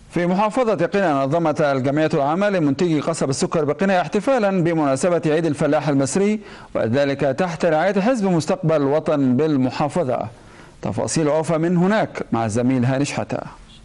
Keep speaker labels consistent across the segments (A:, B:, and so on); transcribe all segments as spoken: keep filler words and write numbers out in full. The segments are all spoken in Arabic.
A: في محافظة قنا نظمت الجمعية العامة لمنتجي قصب السكر بقنا احتفالا بمناسبة عيد الفلاح المصري، وذلك تحت رعاية حزب مستقبل الوطن بالمحافظة. تفاصيل أوفى من هناك مع الزميل هاني شحاتة.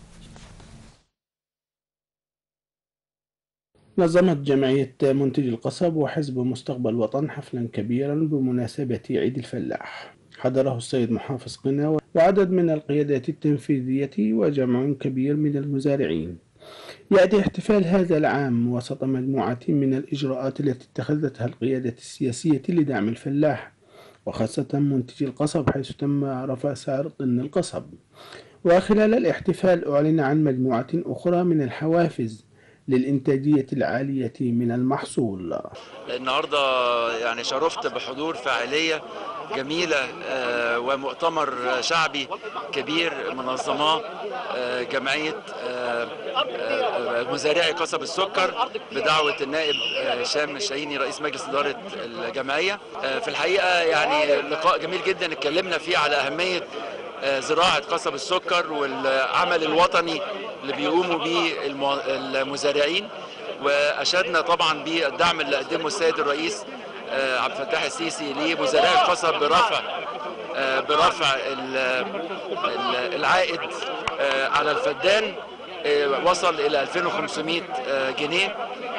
B: نظمت جمعية منتجي القصب وحزب مستقبل الوطن حفلا كبيرا بمناسبة عيد الفلاح، حضره السيد محافظ قنا وعدد من القيادات التنفيذية وجمع كبير من المزارعين. يأتي احتفال هذا العام وسط مجموعة من الإجراءات التي اتخذتها القيادة السياسية لدعم الفلاح وخاصة منتجي القصب، حيث تم رفع سعر طن القصب. وخلال الاحتفال أعلن عن مجموعة أخرى من الحوافز للإنتاجية العالية من المحصول.
C: النهارده يعني شرفت بحضور فعالية جميلة ومؤتمر شعبي كبير منظماه جمعية مزارعي قصب السكر بدعوة النائب هشام الشاهيني رئيس مجلس إدارة الجمعية. في الحقيقة يعني لقاء جميل جدا اتكلمنا فيه على أهمية زراعة قصب السكر والعمل الوطني اللي بيقوموا به المزارعين، وأشدنا طبعا بالدعم اللي قدمه السيد الرئيس عبد الفتاح السيسي لمزارعي القصب برفع برفع العائد على الفدان، وصل إلى ألفين وخمسمائة جنيه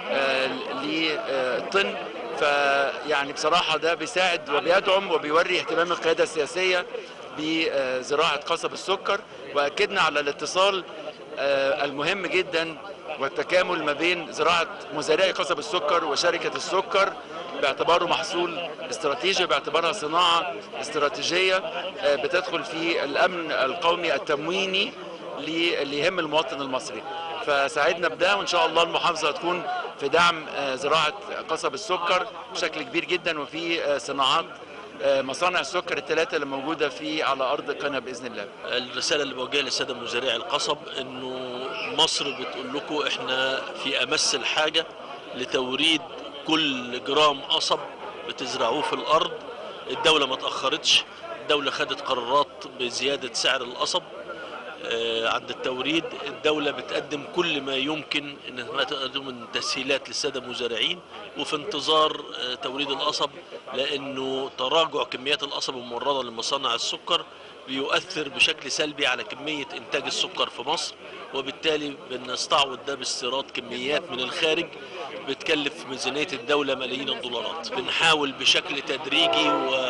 C: للطن. فيعني بصراحة ده بيساعد وبيدعم وبيوري اهتمام القيادة السياسية بزراعة قصب السكر، وأكدنا على الاتصال المهم جدا والتكامل ما بين زراعة مزارعي قصب السكر وشركة السكر باعتباره محصول استراتيجي، باعتبارها صناعة استراتيجية بتدخل في الأمن القومي التمويني اللي يهم المواطن المصري. فساعدنا بده، وإن شاء الله المحافظة هتكون في دعم زراعة قصب السكر بشكل كبير جدا، وفي صناعات مصانع السكر الثلاثة اللي موجودة في على أرض قنا بإذن الله.
D: الرسالة اللي بوجهها للسادة مزارعي القصب إنه مصر بتقول لكم إحنا في أمس الحاجة لتوريد كل جرام قصب بتزرعوه في الأرض. الدولة ما تأخرتش، الدولة خدت قرارات بزيادة سعر القصب عند التوريد. الدولة بتقدم كل ما يمكن انها تقدم من تسهيلات للسادة المزارعين، وفي انتظار توريد القصب، لانه تراجع كميات القصب المورده لمصانع السكر بيؤثر بشكل سلبي على كمية انتاج السكر في مصر، وبالتالي بنستعوض ده باستيراد كميات من الخارج بتكلف ميزانية الدولة ملايين الدولارات. بنحاول بشكل تدريجي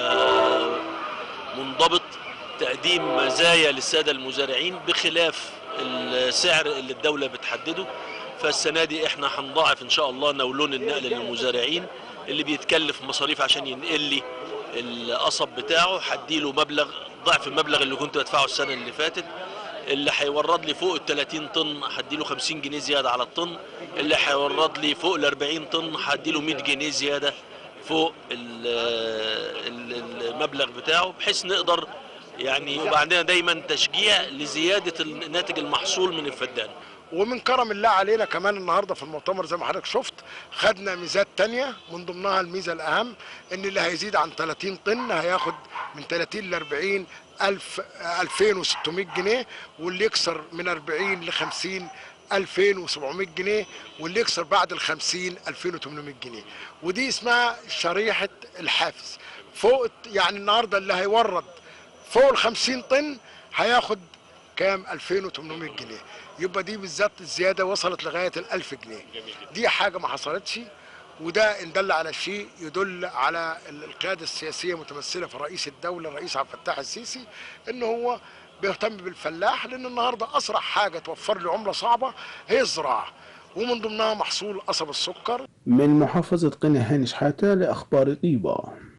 D: ومنضبط تقديم مزايا للسادة المزارعين بخلاف السعر اللي الدولة بتحدده. فالسنة دي احنا هنضاعف ان شاء الله نولون النقل للمزارعين اللي بيتكلف مصاريف عشان ينقل لي القصب بتاعه، هديله مبلغ ضعف المبلغ اللي كنت بدفعه السنة اللي فاتت. اللي هيورد لي فوق ال ثلاثين طن هديله خمسين جنيه زيادة على الطن، اللي هيورد لي فوق ال أربعين طن هديله مئة جنيه زيادة فوق المبلغ بتاعه، بحيث نقدر يعني يبقى عندنا دايما تشجيع لزيادة الناتج المحصول من الفدان.
E: ومن كرم الله علينا كمان النهارده في المؤتمر زي ما حضرتك شفت خدنا ميزات تانية، من ضمنها الميزة الأهم إن اللي هيزيد عن ثلاثين طن هياخد من ثلاثين ل أربعين ألف ألفين وستمائة جنيه، واللي يكسر من أربعين ل خمسين ألفين وسبعمائة جنيه، واللي يكسر بعد ال خمسين ألفين وثمانمائة جنيه. ودي اسمها شريحة الحافز. فوق يعني النهارده اللي هيورد فوق ال خمسين طن هياخد كام؟ ألفين وثمانمائة جنيه. يبقى دي بالذات الزياده وصلت لغايه ال ألف جنيه. دي حاجه ما حصلتش، وده ان دل على شيء يدل على القياده السياسيه متمثله في رئيس الدوله الرئيس عبد الفتاح السيسي، ان هو بيهتم بالفلاح، لان النهارده اسرع حاجه توفر له عمله صعبه هي الزراعه، ومن ضمنها محصول قصب السكر.
B: من محافظه قنا هاني شحاتة لاخبار طيبه.